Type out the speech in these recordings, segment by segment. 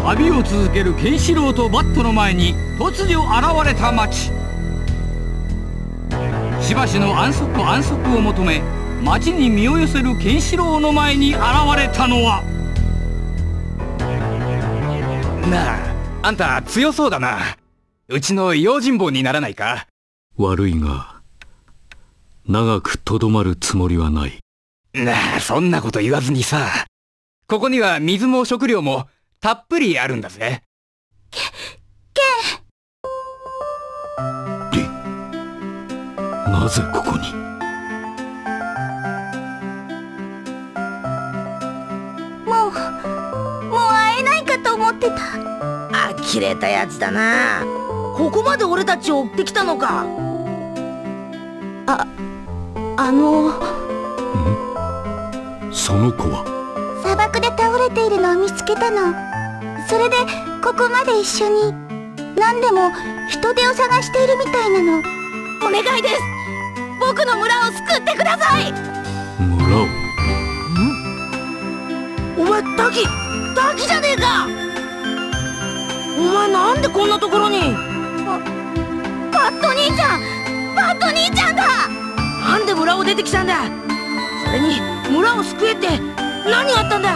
旅を続けるケンシロウとバットの前に突如現れた町。しばしの安息を求め町に身を寄せるケンシロウの前に現れたのは。 なあ、あんた強そうだな。うちの用心棒にならないか？ 悪いが、長くとどまるつもりはない。 なあ、そんなこと言わずにさ。ここには水も食料もたっぷりあるんだぜ。 なぜここに？ もう会えないかと思ってた。 呆れたやつだな。ここまで俺たちを追ってきたのか。 その子は？ 砂漠で倒れているのを見つけたの。それでここまで一緒に。何でも人手を探しているみたいなの。 お願いです。僕の村を救ってください。 村を？ お前タキじゃねえか。お前なんでこんなところに。 バット兄ちゃんだ。 なんで村を出てきたんだ。それに村を救えって何があったんだ。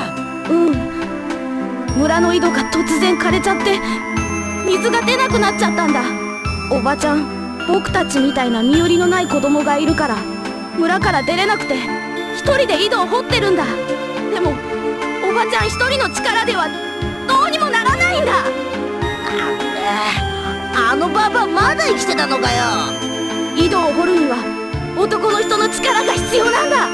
村の井戸が突然枯れちゃって水が出なくなっちゃったんだ。おばちゃん、僕たちみたいな身寄りのない子供がいるから村から出れなくて一人で井戸を掘ってるんだ。でもおばちゃん一人の力ではどうにもならないんだ。 あのババアまだ生きてたのかよ。 井戸を掘るには男の人の力が必要なんだ。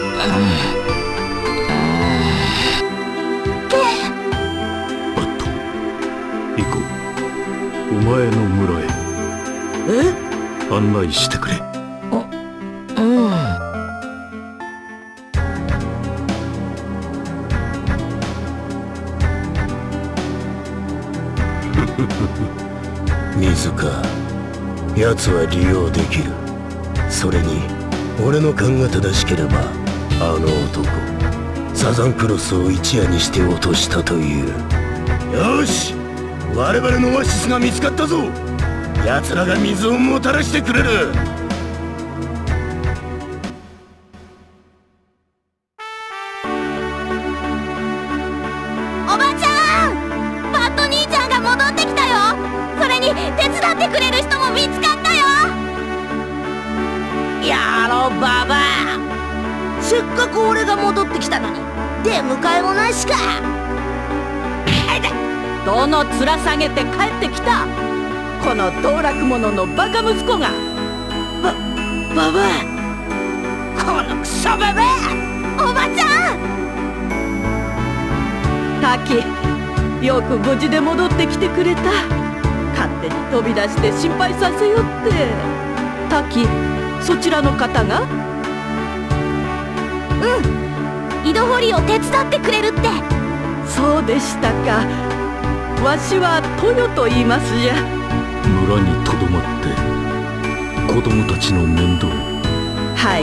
バット、行こう。お前の村へ案内してくれ。 水か。奴は利用できる。それに俺の勘が正しければあの男サザンクロスを一夜にして落としたという。よし、我々のオアシスが見つかったぞ。奴らが水をもたらしてくれる。 おばちゃん、バット兄ちゃんが戻ってきたよ。それに手伝ってくれる人も見つかったよ。 やろババア。せっかく俺が戻ってきたのに出迎えもなしか。 どの面下げて帰ってきた。この道楽者のバカ息子が。 ババア、このクソババア。 おばちゃん、 タキ、よく無事で戻ってきてくれた。勝手に飛び出して心配させよって。タキ、そちらの方が？ 井戸掘りを手伝ってくれるって。 そうでしたか。わしは豊と言いますじゃ。 村にとどまって子供たちの面倒。 はい、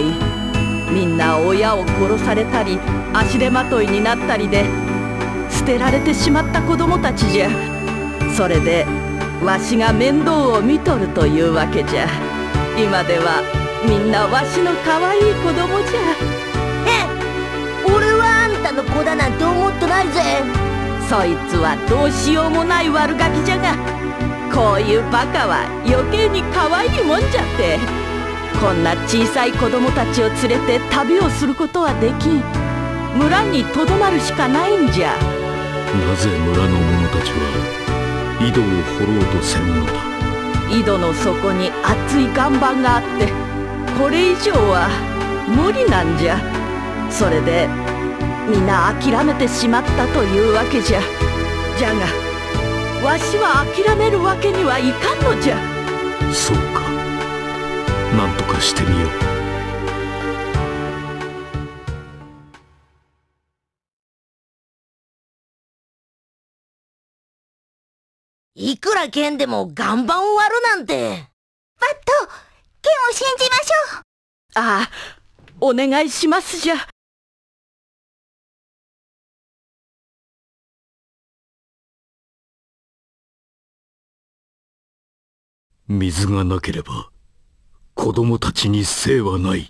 みんな親を殺されたり足手まといになったりで捨てられてしまった子供たちじゃ。それでわしが面倒を見とるというわけじゃ。今ではみんなわしの可愛い子供じゃ。 俺はあんたの子だなんて思ってないぜ。 そいつはどうしようもない悪ガキじゃが、こういうバカは余計に可愛いもんじゃって。こんな小さい子供たちを連れて旅をすることはできん。村にとどまるしかないんじゃ。 なぜ村の者たちは井戸を掘ろうとせぬのだ。 井戸の底に熱い岩盤があってこれ以上は無理なんじゃ。それでみんな諦めてしまったというわけじゃ。じゃがわしは諦めるわけにはいかんのじゃ。 そうか、なんとかしてみよう。 いくら剣でも岩盤を割るなんて。 バット、剣を信じましょう。 ああ、お願いしますじゃ。 水がなければ子供たちに生はない。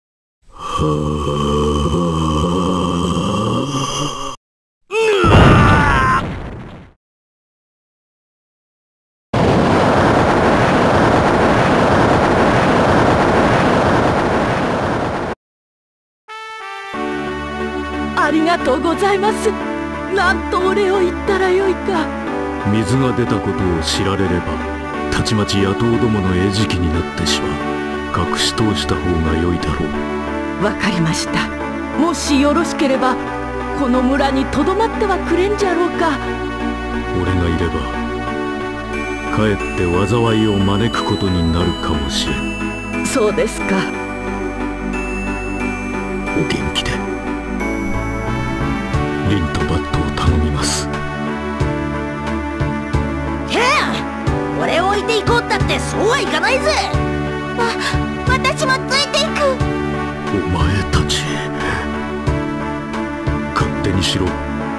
ありがとうございます。なんとお礼を言ったらよいか。 水が出たことを知られれば、たちまち野党どもの餌食になってしまう。隠し通した方が良いだろう。 わかりました。もしよろしければこの村にとどまってはくれんじゃろうか。 俺がいればかえって災いを招くことになるかもしれん。 そうですか。 お元気で。リンとバットを頼みます。 ケン、俺を置いていこうったってそうはいかないぜ。私もついていく。 お前たち勝手にしろ。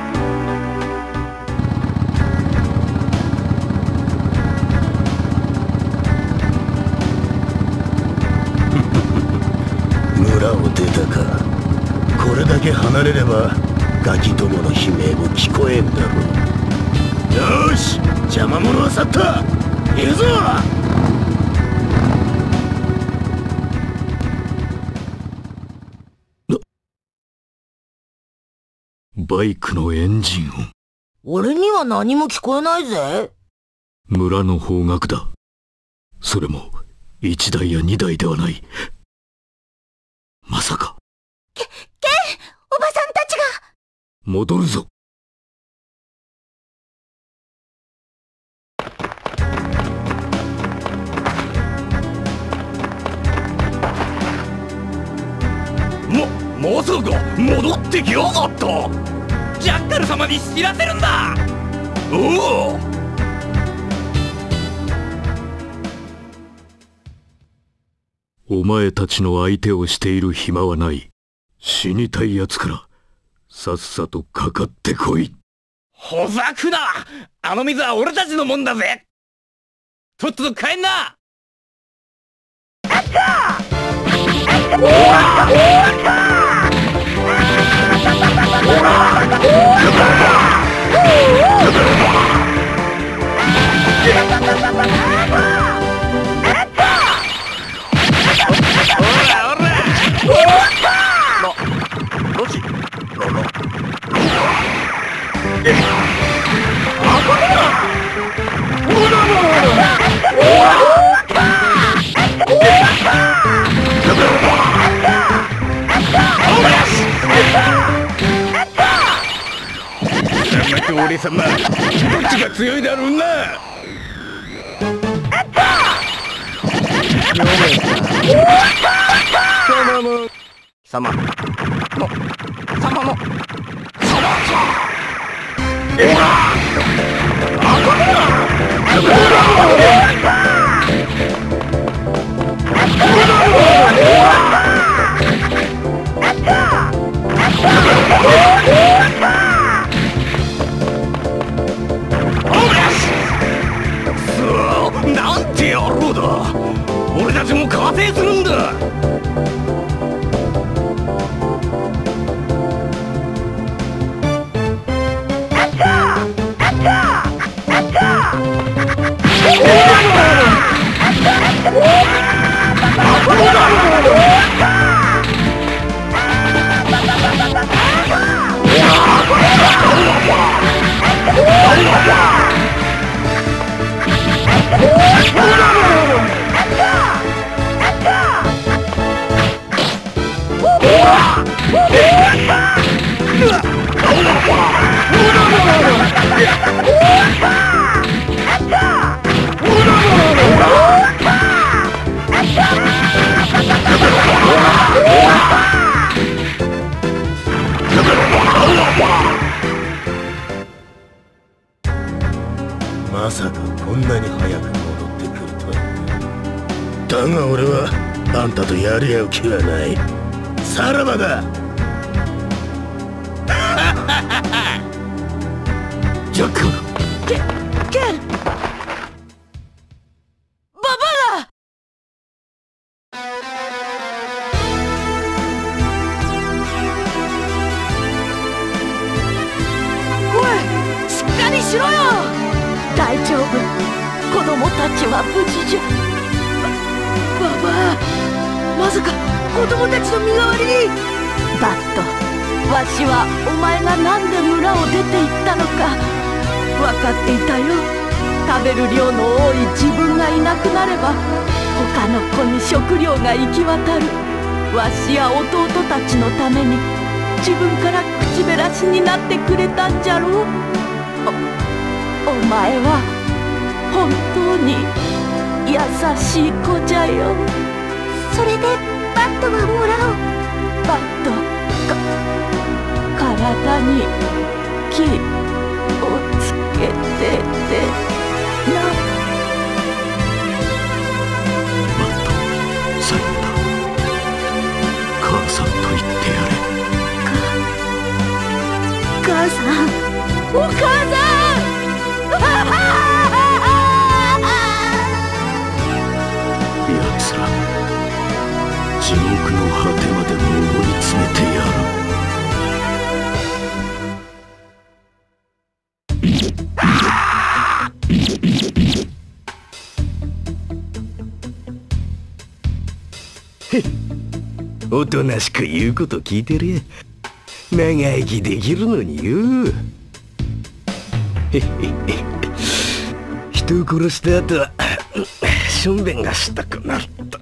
村を出たか。これだけ離れればガキどもの悲鳴も聞こえんだろう。よし、邪魔者は去った。行くぞ。 バイクのエンジン音。 俺には何も聞こえないぜ。 村の方角だ。それも1台や2台ではない。まさか。 ケン、おばさんたちが。 戻るぞ。 まさか戻ってきやがった。ジャッカル様に知らせるんだ。おお。 お前たちの相手をしている暇はない。死にたい奴からさっさとかかってこい。 ほざくな。あの水は俺たちのもんだぜ。とっとと帰んな。俺様、どっちが強いだろうな。様のなんて野郎だ。俺たちも加勢するんだ。 まさかこんなに早く戻ってくるとは。だが俺はあんたとやり合う気はない。さらばだ。ジャック。 ケン。バ夫。子供たちは無事じゃ。 ババア、まさか子供たちの身代わりに。 バット、わしはお前がなんで村を出て行ったのか分かっていたよ。食べる量の多い自分がいなくなれば他の子に食料が行き渡る。わしや弟たちのために自分から口減らしになってくれたんじゃろう。お前は本当に優しい子じゃよ。 それでバットは村を。 バット、体に気をつけててな。 バット、最後だ。母さんと言ってやれ。 母さん、お母さん。 奴ら、地獄の果てまでも追い詰めてやる。 おとなしく言うこと聞いてるや。長生きできるのによ。人を殺した後はしょんべんがしたくなると。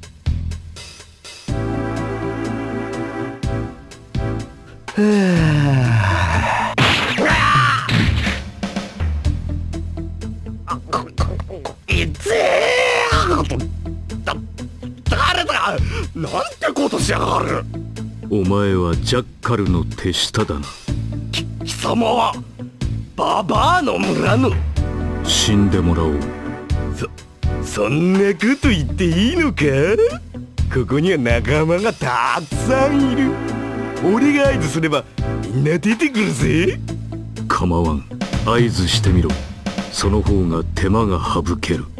誰だ、なんてことしやがる。 お前はジャッカルの手下だな。 貴様はババアの村の。 死んでもらおう。 そんなこと言っていいのか。ここには仲間がたくさんいる。俺が合図すればみんな出てくるぜ。 構わん、合図してみろ。その方が手間が省ける。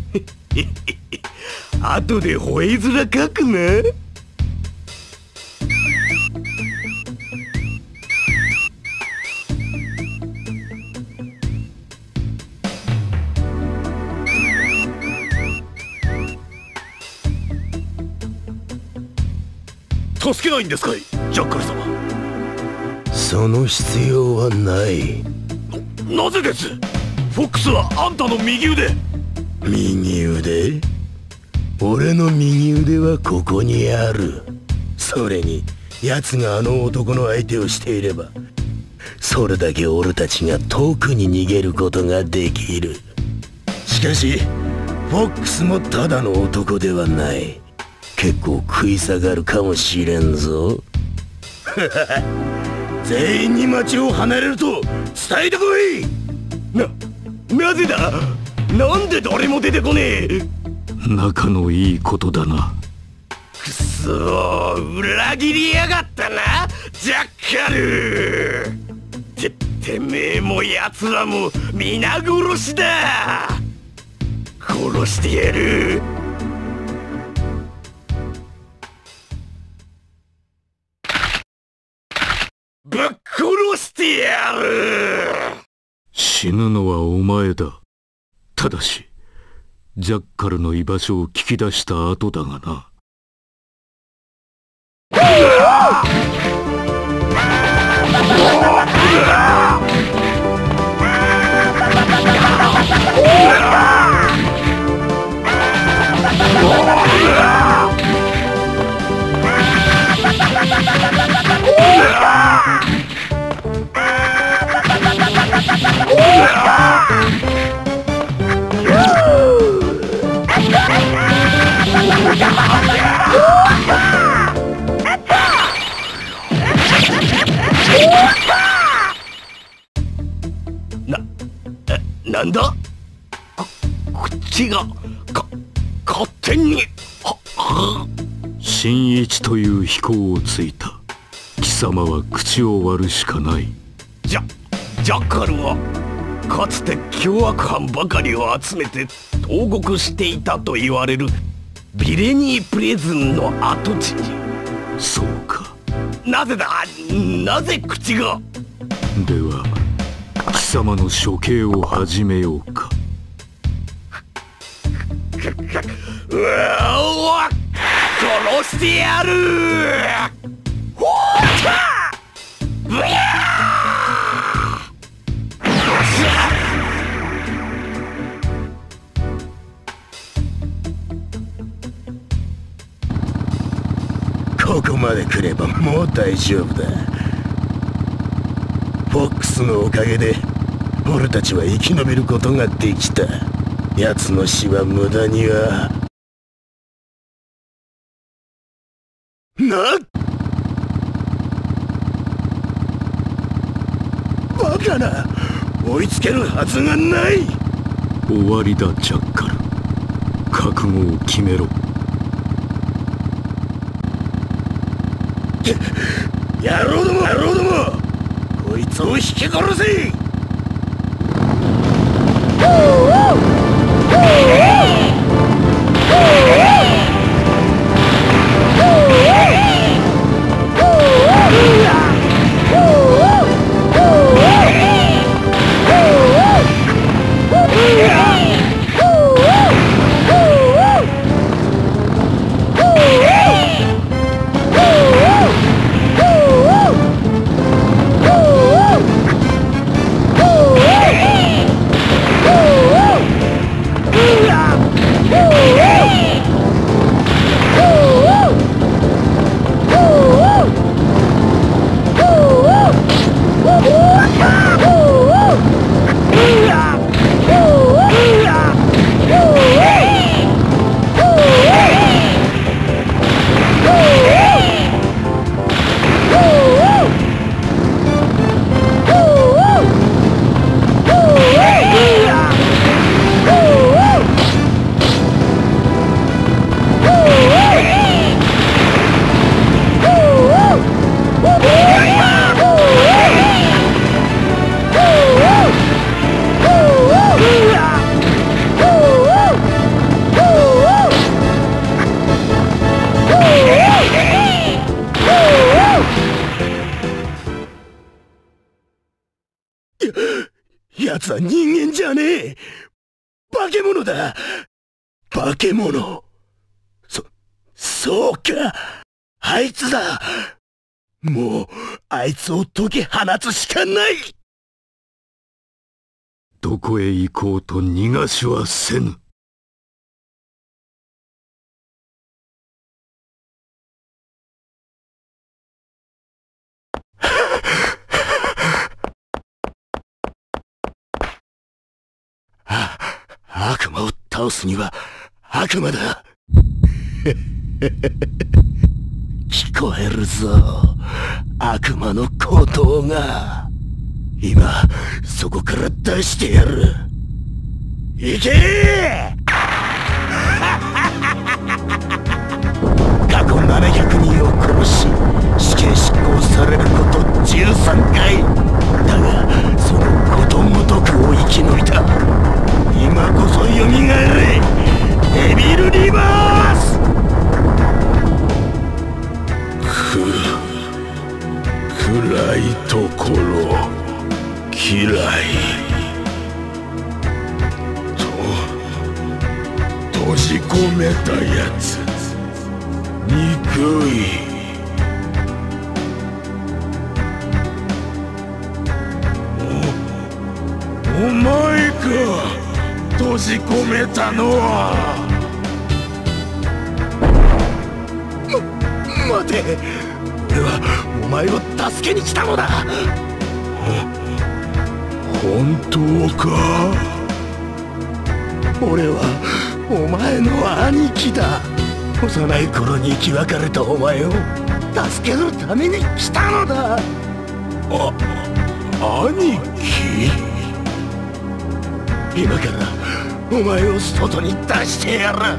後で吠え面かくな。 助けないんですかい、ジャッカル様。 その必要はない。 なぜです。フォックスはあんたの右腕。 右腕？俺の右腕はここにある。それに奴があの男の相手をしていれば、それだけ俺たちが遠くに逃げることができる。しかしフォックスもただの男ではない。結構食い下がるかもしれんぞ。全員に町を離れると伝えてこい。なぜだ。なんで誰も出てこねえ。 仲のいいことだな。 くそー、裏切りやがったなジャッカル。てめえも奴らも皆殺しだ。殺してやる。ぶっ殺してやる。 死ぬのはお前だ。ただしジャッカルの居場所を聞き出した後だがな。 なんだ。口が勝手に。 新一という飛行をついた。貴様は口を割るしかない。 ジャッカルはかつて凶悪犯ばかりを集めて投獄していたと言われるビレニープレズンの跡地に。 そうか。 なぜだ。なぜ口が。 では貴様の処刑を始めようか。 殺してやる。ほーったブヤー。ここまで来ればもう大丈夫だ。フォックスのおかげで俺たちは生き延びることができた。奴の死は無駄にはバカな。追いつけるはずがない。 終わりだジャッカル。覚悟を決めろ。 野郎どもこいつを引き殺せ。奴は人間じゃねえ。化け物だ。化け物。そうか。あいつだ。もうあいつを解き放つしかない。 どこへ行こうと逃がしはせぬ。 悪魔を倒すには悪魔だ。聞こえるぞ、悪魔の鼓動が。今そこから出してやる。行け過去700人を殺し死刑執行されること13回だが、そのことごとくを生き延びた。今こそ蘇れ、デビルリバース。暗いところ嫌いと閉じ込めたやつ憎い。お前か閉じ込めたのは。待て、俺はお前を助けに来たのだ。本当か。俺はお前の兄貴だ。幼い頃に生き別れたお前を助けるために来たのだ。兄貴。今からお前を外に出してやる。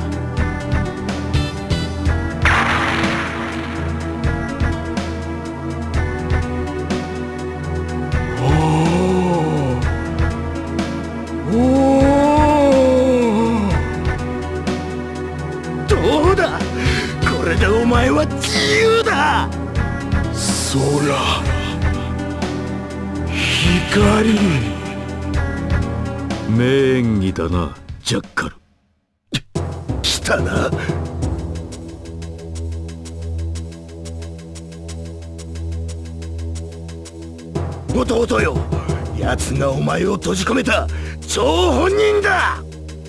どうだ、これでお前は自由だ。空、光。名演技だな、ジャッカル。来たな。弟よ、奴がお前を閉じ込めた張本人だ。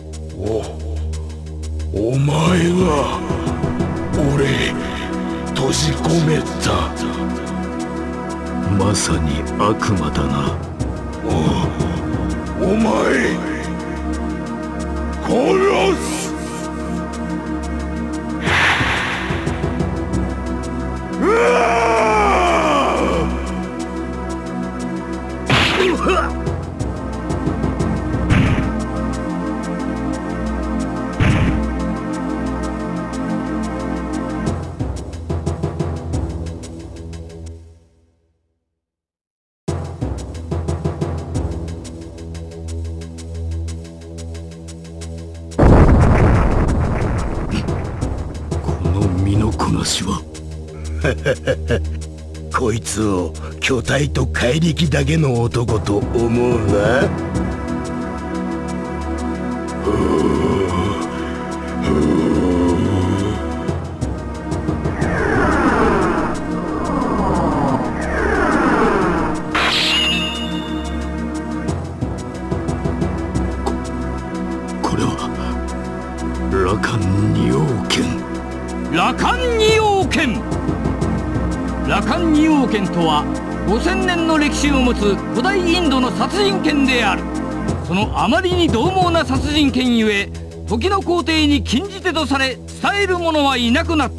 お前が俺閉じ込めた。 まさに悪魔だな。 お前殺す。こいつを巨体と怪力だけの男と思うな。 これは羅漢二王剣。 羅漢二王剣。羅漢二王剣とは5000年の歴史を持つ古代インドの殺人剣である。そのあまりに獰猛な殺人剣ゆえ、時の皇帝に禁じ手とされ伝える者はいなくなった。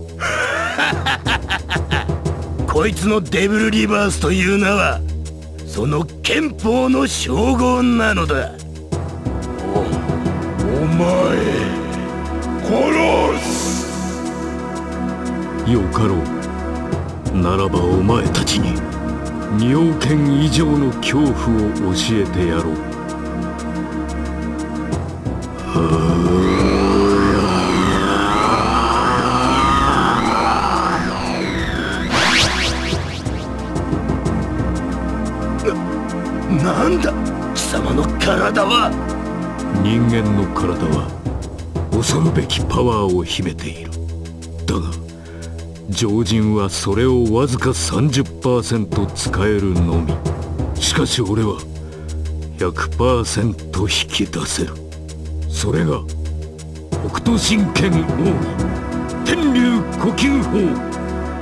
こいつのデブルリバースという名はその憲法の称号なのだ。お前殺す。 よかろう。ならばお前たちに二王剣以上の恐怖を教えてやろう。 なんだ貴様の体は。 人間の体は恐るべきパワーを秘めている。だが常人はそれをわずか 30% 使えるのみ。しかし俺は 100% 引き出せる。それが北斗神拳奥義天竜呼吸法。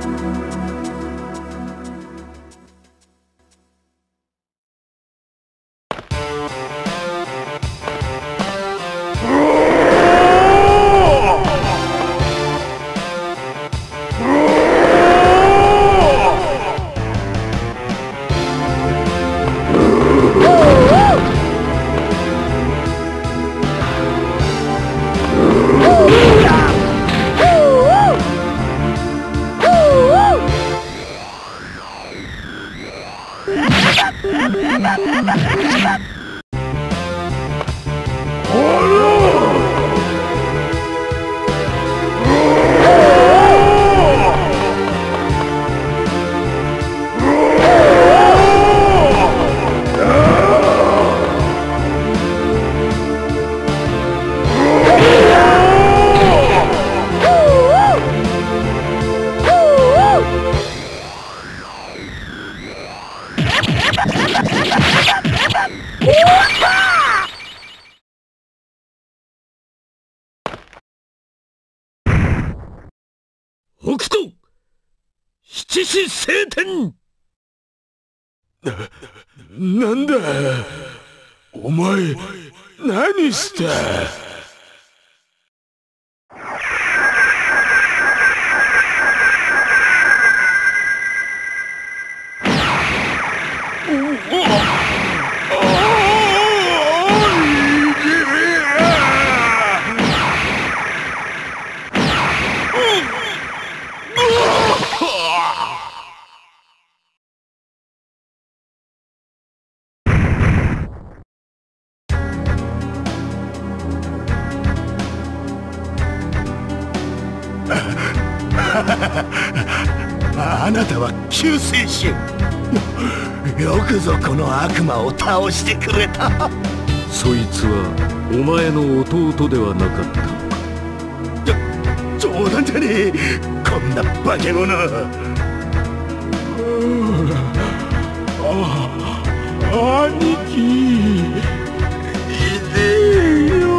北斗七子聖天。 なんだお前、何した。あなたは救世主。よくぞこの悪魔を倒してくれた。 そいつはお前の弟ではなかったのか。 冗談じゃねえ、こんな化け物。兄貴、いねえよ。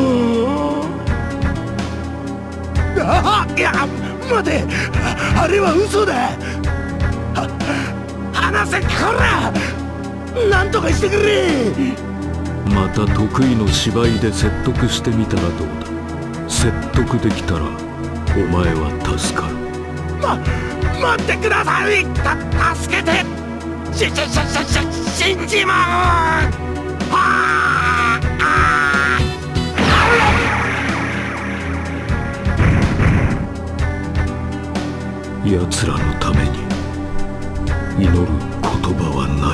いや、待て、あれは嘘だ。話せ、こら、なんとかしてくれ。 また得意の芝居で説得してみたらどうだ。説得できたらお前は助かる。 待ってください。助けて。死んじまう。 奴らのために祈る言葉はない。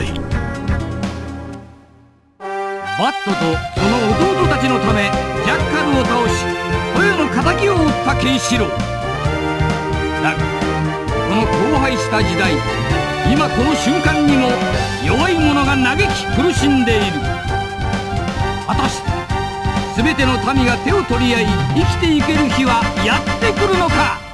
バットとその弟たちのためジャッカルを倒し豊の敵を討ったケンシロウだが、この荒廃した時代、今この瞬間にも弱い者が嘆き苦しんでいる。果たして全ての民が手を取り合い生きていける日はやってくるのか。